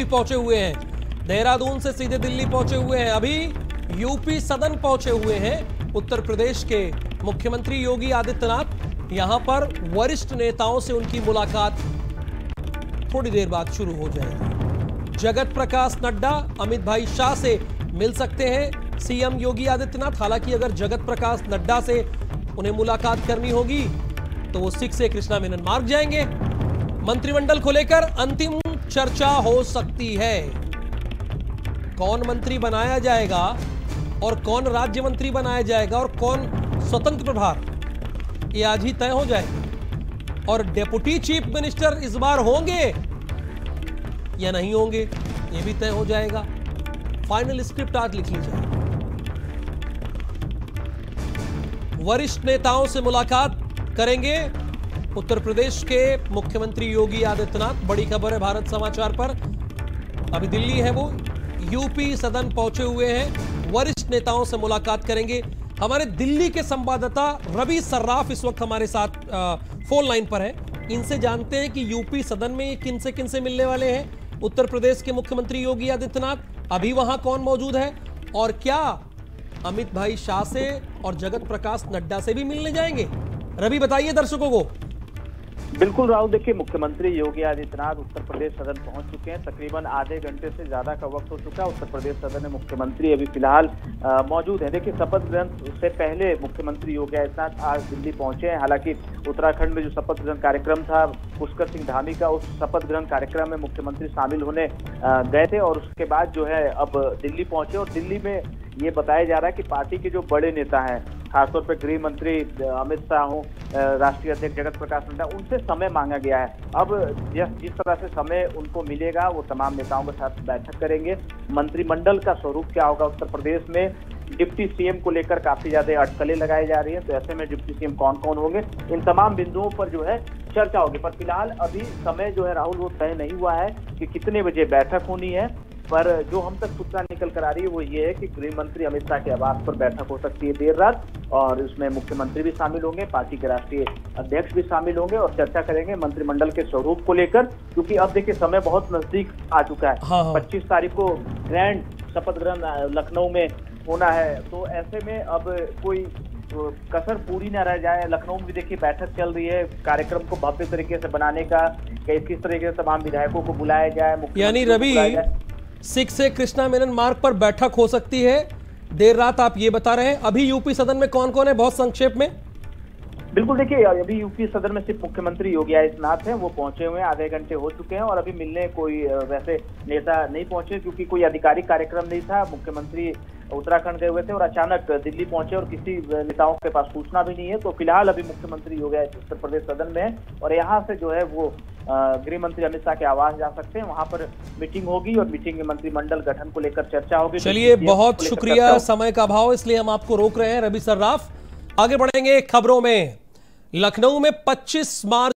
पहुंचे हुए हैं, देहरादून से सीधे दिल्ली पहुंचे हुए हैं, अभी यूपी सदन पहुंचे हुए हैं उत्तर प्रदेश के मुख्यमंत्री योगी आदित्यनाथ। यहां पर वरिष्ठ नेताओं से उनकी मुलाकात थोड़ी देर बाद शुरू हो जाएगी। जगत प्रकाश नड्डा, अमित भाई शाह से मिल सकते हैं सीएम योगी आदित्यनाथ। हालांकि अगर जगत प्रकाश नड्डा से उन्हें मुलाकात करनी होगी तो वो 6A कृष्णा मेनन मार्ग जाएंगे। मंत्रिमंडल को लेकर अंतिम चर्चा हो सकती है। कौन मंत्री बनाया जाएगा और कौन राज्य मंत्री बनाया जाएगा और कौन स्वतंत्र प्रभार, ये आज ही तय हो जाएगा। और डेप्यूटी चीफ मिनिस्टर इस बार होंगे या नहीं होंगे, ये भी तय हो जाएगा। फाइनल स्क्रिप्ट आज लिख ली जाएगी। वरिष्ठ नेताओं से मुलाकात करेंगे उत्तर प्रदेश के मुख्यमंत्री योगी आदित्यनाथ। बड़ी खबर है भारत समाचार पर। अभी दिल्ली है वो, यूपी सदन पहुंचे हुए हैं, वरिष्ठ नेताओं से मुलाकात करेंगे। हमारे दिल्ली के संवाददाता रवि सर्राफ इस वक्त हमारे साथ फोन लाइन पर है। इनसे जानते हैं कि यूपी सदन में किन से मिलने वाले हैं उत्तर प्रदेश के मुख्यमंत्री योगी आदित्यनाथ। अभी वहां कौन मौजूद है और क्या अमित भाई शाह से और जगत प्रकाश नड्डा से भी मिलने जाएंगे? रवि बताइए दर्शकों को। बिल्कुल राहुल, देखिए मुख्यमंत्री योगी आदित्यनाथ उत्तर प्रदेश सदन पहुंच चुके हैं। तकरीबन आधे घंटे से ज्यादा का वक्त हो चुका है। उत्तर प्रदेश सदन में मुख्यमंत्री अभी फिलहाल मौजूद है। देखिए शपथ ग्रहण से पहले मुख्यमंत्री योगी आदित्यनाथ आज दिल्ली पहुंचे हैं। हालांकि उत्तराखंड में जो शपथ ग्रहण कार्यक्रम था पुष्कर सिंह धामी का, उस शपथ ग्रहण कार्यक्रम में मुख्यमंत्री शामिल होने गए थे और उसके बाद जो है अब दिल्ली पहुंचे। और दिल्ली में ये बताया जा रहा है कि पार्टी के जो बड़े नेता हैं, खासतौर पर गृह मंत्री अमित शाह हो, राष्ट्रीय अध्यक्ष जगत प्रकाश नड्डा, उनसे समय मांगा गया है। अब जिस तरह से समय उनको मिलेगा वो तमाम नेताओं के साथ बैठक करेंगे। मंत्रिमंडल का स्वरूप क्या होगा, उत्तर प्रदेश में डिप्टी सीएम को लेकर काफी ज्यादा अटकलें लगाई जा रही है, तो ऐसे में डिप्टी सीएम कौन कौन होंगे, इन तमाम बिंदुओं पर जो है चर्चा होगी। पर फिलहाल अभी समय जो है राहुल वो तय नहीं हुआ है कि कितने बजे बैठक होनी है। पर जो हम तक सूचना निकल कर आ रही है वो ये है कि गृह मंत्री अमित शाह के आवास पर बैठक हो सकती है देर रात, और इसमें मुख्यमंत्री भी शामिल होंगे, पार्टी के राष्ट्रीय अध्यक्ष भी शामिल होंगे और चर्चा करेंगे मंत्रिमंडल के स्वरूप को लेकर। क्योंकि अब देखिए समय बहुत नजदीक आ चुका है। 25 तारीख को ग्रैंड शपथ ग्रहण लखनऊ में होना है, तो ऐसे में अब कोई कसर पूरी न रह जाए। लखनऊ में भी देखिए बैठक चल रही है, कार्यक्रम को भव्य तरीके से बनाने का, किस तरीके से तमाम विधायकों को बुलाया जाए। यानी रवि 6A कृष्णा मेनन मार्ग पर बैठक हो सकती है देर रात, आप ये बता रहे हैं। अभी यूपी सदन में कौन कौन है, बहुत संक्षेप में? बिल्कुल, देखिए अभी यूपी सदन में सिर्फ मुख्यमंत्री योगी आदित्यनाथ हैं, वो पहुंचे हुए हैं, आधे घंटे हो चुके हैं और अभी मिलने कोई वैसे नेता नहीं पहुंचे क्योंकि कोई आधिकारिक कार्यक्रम नहीं था। मुख्यमंत्री उत्तराखंड गए हुए थे और अचानक दिल्ली पहुंचे और किसी नेताओं के पास सूचना भी नहीं है। तो फिलहाल अभी मुख्यमंत्री योगी उत्तर प्रदेश सदन में है और यहाँ से जो है वो गृह मंत्री अमित शाह के आवास जा सकते हैं, वहां पर मीटिंग होगी और मीटिंग में मंत्रिमंडल गठन को लेकर चर्चा होगी। चलिए, बहुत शुक्रिया, समय का अभाव इसलिए हम आपको रोक रहे हैं रवि सर्राफ। आगे बढ़ेंगे खबरों में। लखनऊ में 25 मार्च